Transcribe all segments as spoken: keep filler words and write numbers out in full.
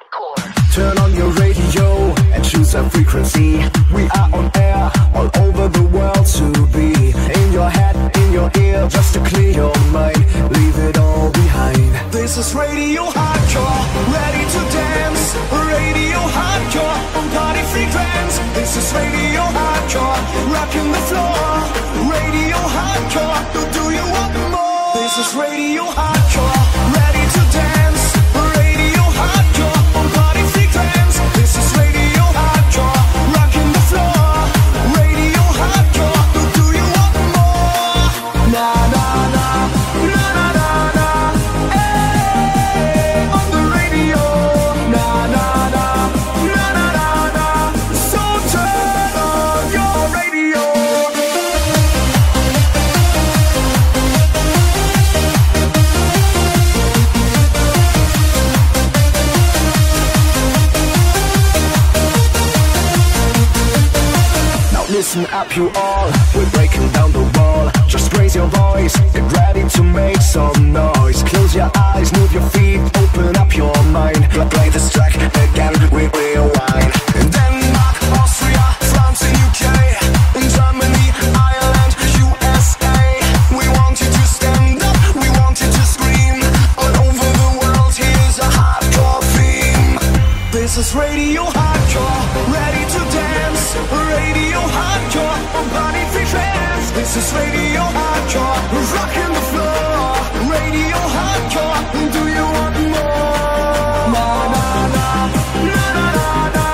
hardcore. Turn on your radio and choose a frequency. We are on air all over the world to be in your head, in your ear, just to clear your mind. Leave it all behind. This is Radio Hardcore, ready to dance. Radio Hardcore on party frequency. This is Radio Hardcore, rocking the floor. Radio Hardcore, do you want more? This is Radio Hardcore, ready to dance. Radio Hardcore on party frequency. This is Radio Hardcore, rocking the floor. Radio Hardcore, do you want more? Na na na, na na na na, hey, on the radio. Na na na, na na na na, so turn on your radio. Listen up you all, we're breaking down the wall. Just raise your voice, get ready to make some noise. Close your eyes, move your feet, open up your mind. Play this track again, we rewind. In Denmark, Austria, France and U K, in Germany, Ireland, U S A. We want you to stand up, we want you to scream. All over the world, here's a hardcore theme. This is Radio Hardcore, ready to dance. Radio Hardcore on party frequency. This is Radio Hardcore, rocking the floor. Radio Hardcore, do you want more? Na na na, na na na na,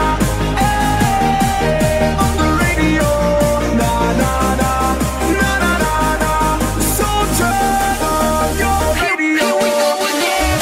hey, on the radio. Na na na, na na na na, so turn on your radio. Here we go again.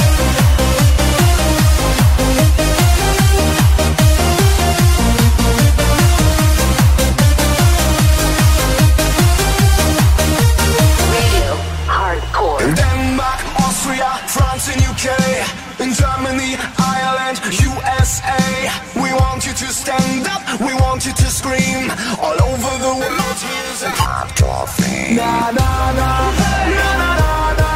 In Denmark, Austria, France and U K, in Germany, Ireland, U S A. We want you to stand up, we want you to scream. All over the world, here's a hardcore thing. Na na na, na na na na,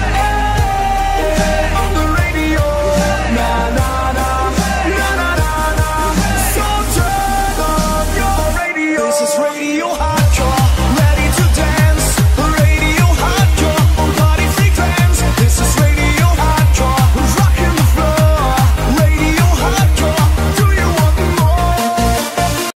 hey, on the radio. Na na na, na na na na, so turn on your radio. This is Radio Hardcore.